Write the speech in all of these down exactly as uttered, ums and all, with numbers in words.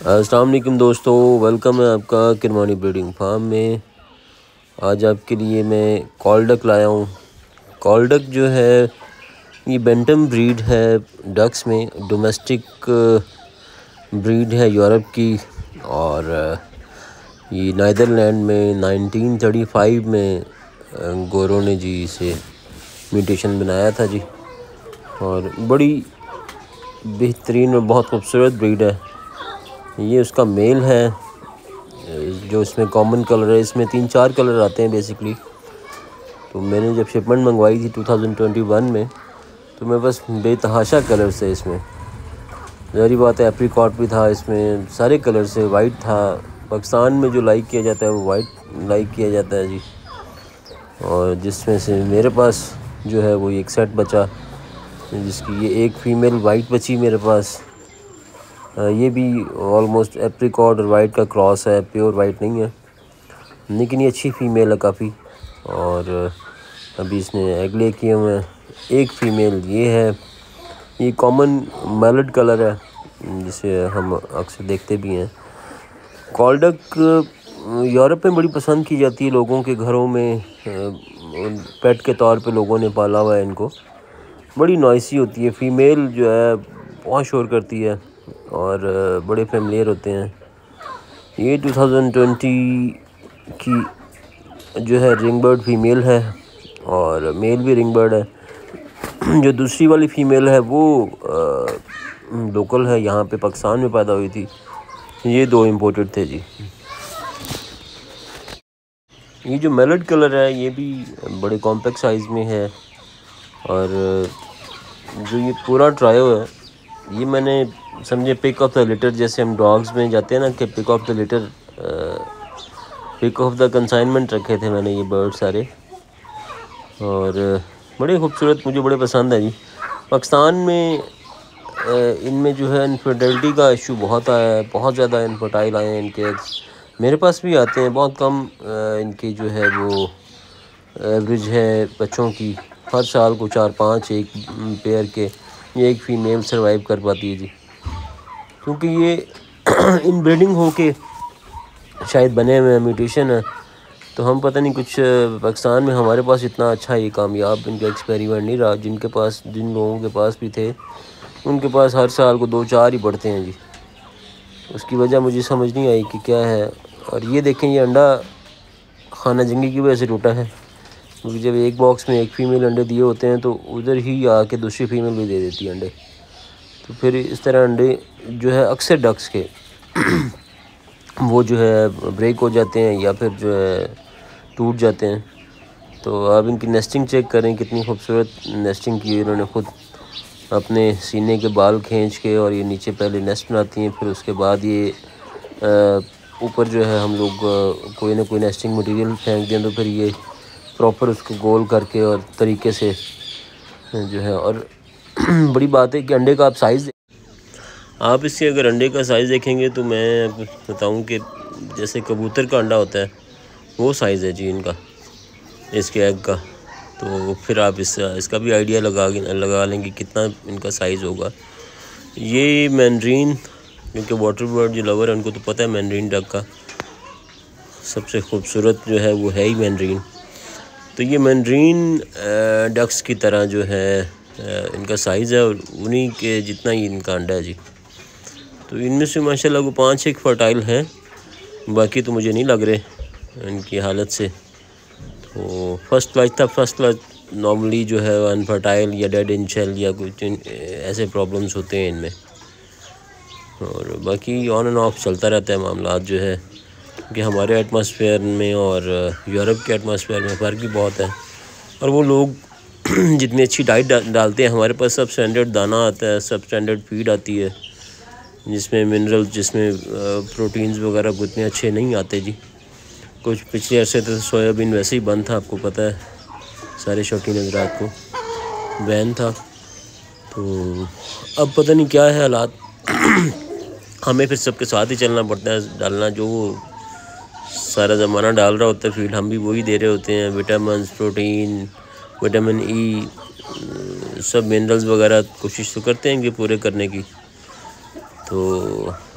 अस्सलाम वालेकुम दोस्तों, वेलकम है आपका किरमानी ब्रीडिंग फार्म में। आज आपके लिए मैं कॉलडक लाया हूँ। कॉलडक जो है ये बेंटम ब्रीड है डक्स में, डोमेस्टिक ब्रीड है यूरोप की। और ये नीदरलैंड में नाइनटीन थर्टी फाइव में गोरों ने जी इसे म्यूटेशन बनाया था जी। और बड़ी बेहतरीन और बहुत खूबसूरत ब्रीड है। ये उसका मेल है जो इसमें कॉमन कलर है। इसमें तीन चार कलर आते हैं बेसिकली। तो मैंने जब शिपमेंट मंगवाई थी टू थाउजेंड ट्वेंटी वन में, तो मैं बस बेतहाशा कलर से इसमें, ज़ाहिर बात है एप्रिकॉट भी था इसमें, सारे कलर से। वाइट था, पाकिस्तान में जो लाइक किया जाता है वो वाइट लाइक किया जाता है जी। और जिसमें से मेरे पास जो है वो एक सेट बचा, जिसकी ये एक फ़ीमेल वाइट बची मेरे पास। ये भी ऑलमोस्ट एप्रिकॉट और वाइट का क्रॉस है, प्योर वाइट नहीं है, लेकिन ये अच्छी फ़ीमेल है काफ़ी। और अभी इसने एग ले किए हुए हैं। एक फ़ीमेल ये है, ये कॉमन मैलेट कलर है जिसे हम अक्सर देखते भी हैं। कॉलडक यूरोप में बड़ी पसंद की जाती है लोगों के घरों में, पेट के तौर पे लोगों ने पाला हुआ है इनको। बड़ी नॉइसी होती है, फ़ीमेल जो है बहुत शोर करती है और बड़े फेमिलियर होते हैं। ये टू थाउजेंड ट्वेंटी की जो है रिंगबर्ड फ़ीमेल है और मेल भी रिंगबर्ड है। जो दूसरी वाली फ़ीमेल है वो लोकल है, यहाँ पे पाकिस्तान में पैदा हुई थी। ये दो इंपोर्टेड थे जी। ये जो मैलेट कलर है ये भी बड़े कॉम्पैक्ट साइज़ में है। और जो ये पूरा ट्रायो है ये मैंने समझे पिक ऑफ द लिटर, जैसे हम डॉग्स में जाते हैं ना कि pick of the litter, pick of the consignment रखे थे मैंने ये बर्ड सारे। और बड़े खूबसूरत, मुझे बड़े पसंद है जी। पाकिस्तान में इनमें जो है इनफर्टिलिटी का इशू बहुत आया है, बहुत ज़्यादा इनफर्टाइल आए हैं इनके एग्स। मेरे पास भी आते हैं, बहुत कम इनकी जो है वो एवरेज है बच्चों की। हर साल को चार पाँच एक पेयर के, ये एक फ़ीमेल सर्वाइव कर पाती है जी। क्योंकि ये इन ब्रीडिंग हो के शायद बने हुए म्यूटेशन है, तो हम पता नहीं कुछ पाकिस्तान में हमारे पास इतना अच्छा ये कामयाब इनका एक्सपेरिमेंट नहीं रहा। जिनके पास, जिन लोगों के पास भी थे, उनके पास हर साल को दो चार ही बढ़ते हैं जी। उसकी वजह मुझे समझ नहीं आई कि क्या है। और ये देखें, ये अंडा खाना जंगी की वजह से टूटा है, क्योंकि जब एक बॉक्स में एक फ़ीमेल अंडे दिए होते हैं तो उधर ही आके दूसरी फ़ीमेल भी दे देती है अंडे। तो फिर इस तरह अंडे जो है अक्सर डक्स के वो जो है ब्रेक हो जाते हैं या फिर जो है टूट जाते हैं। तो आप इनकी नेस्टिंग चेक करें, कितनी खूबसूरत नेस्टिंग की है इन्होंने खुद अपने सीने के बाल खींच के। और ये नीचे पहले नेस्ट बनाती हैं, फिर उसके बाद ये ऊपर जो है हम लोग कोई ना कोई नेस्टिंग मटेरियल फेंक दें तो फिर ये प्रॉपर उसको गोल करके और तरीके से जो है। और बड़ी बात है कि अंडे का आप साइज़, आप इससे अगर अंडे का साइज़ देखेंगे तो मैं बताऊं कि जैसे कबूतर का अंडा होता है वो साइज़ है जी इनका, इसके एग का। तो फिर आप इस इसका भी आइडिया लगा लगा लेंगे कितना इनका साइज़ होगा। ये मैंड्रीन, क्योंकि वाटर बर्ड जो लवर है उनको तो पता है मैंड्रीन डक का सबसे खूबसूरत जो है वो है ही मैंड्रीन। तो ये मैंड्रीन डक्स की तरह जो है इनका साइज़ है और उन्हीं के जितना ही इनका अंडा है जी। तो इनमें से माशाल्लाह को पाँच एक फर्टाइल हैं, बाकी तो मुझे नहीं लग रहे इनकी हालत से। तो फर्स्ट वाइज था, फर्स्ट वाइज नॉर्मली जो है अनफर्टाइल या डेड इन शेल या कुछ ऐसे प्रॉब्लम्स होते हैं इनमें। और बाकी ऑन एंड ऑफ चलता रहता है मामला जो है, कि हमारे एटमॉस्फेयर में और यूरोप के एटमॉस्फेयर में फ़र्क भी बहुत है। और वो लोग जितनी अच्छी डाइट डा, डालते हैं, हमारे पास सब स्टैंडर्ड दाना आता है, सब स्टैंडर्ड फीड आती है जिसमें मिनरल, जिसमें प्रोटीन्स वगैरह को इतने अच्छे नहीं आते जी। कुछ पिछले अरसे तो सोयाबीन वैसे ही बंद था, आपको पता है, सारे शौकीन हज़रात को बैन था। तो अब पता नहीं क्या है हालात। हमें फिर सबके साथ ही चलना पड़ता है, डालना जो सारा ज़माना डाल रहा होता है फीड, हम भी वही दे रहे होते हैं। विटामिन, प्रोटीन, विटामिन ई, सब मिनरल्स वगैरह कोशिश तो करते हैं कि पूरे करने की। तो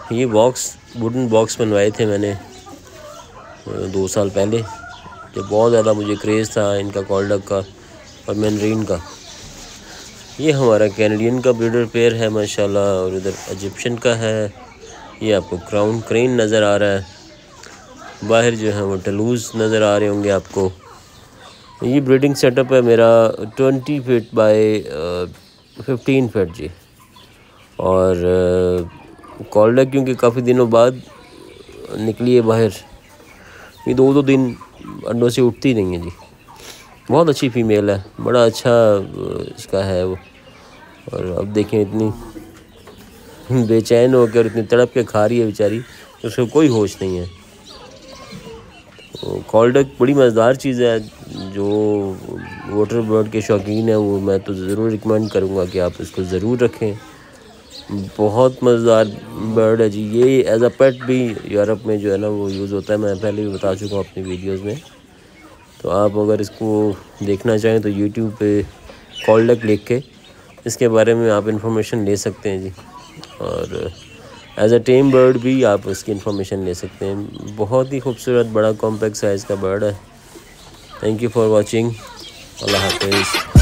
ये बॉक्स वुडन बॉक्स बनवाए थे मैंने दो साल पहले, जब बहुत ज़्यादा मुझे क्रेज़ था इनका कॉल डक का और मैनरीन का। ये हमारा कैनेडियन का ब्रीडर पेयर है माशाल्लाह, और इधर इजिप्शियन का है। ये आपको क्राउन क्रेन नज़र आ रहा है, बाहर जो है वो टलूज़ नज़र आ रहे होंगे आपको। ये ब्रीडिंग सेटअप है मेरा twenty feet by fifteen feet जी। और कॉल डक क्योंकि काफ़ी दिनों बाद निकली है बाहर, ये दो दो दिन अंडों से उठती नहीं है जी। बहुत अच्छी फ़ीमेल है, बड़ा अच्छा इसका है वो। और अब देखें इतनी बेचैन होकर इतनी तड़प के खा रही है बेचारी, उसको कोई होश नहीं है। तो कॉल डक बड़ी मज़ेदार चीज़ है, जो वाटर बर्ड के शौकीन है वो मैं तो ज़रूर रिकमेंड करूँगा कि आप इसको ज़रूर रखें। बहुत मज़ेदार बर्ड है जी। ये एज अ पेट भी यूरोप में जो है ना वो यूज़ होता है, मैं पहले भी बता चुका हूँ अपनी वीडियोस में। तो आप अगर इसको देखना चाहें तो यूट्यूब पे कॉल डक लिख के इसके बारे में आप इंफॉर्मेशन ले सकते हैं जी। और एज अ टेम बर्ड भी आप इसकी इंफॉर्मेशन ले सकते हैं। बहुत ही खूबसूरत बड़ा कॉम्पैक्ट साइज़ का बर्ड है। Thank you for watching. अल्लाह हाफिज़।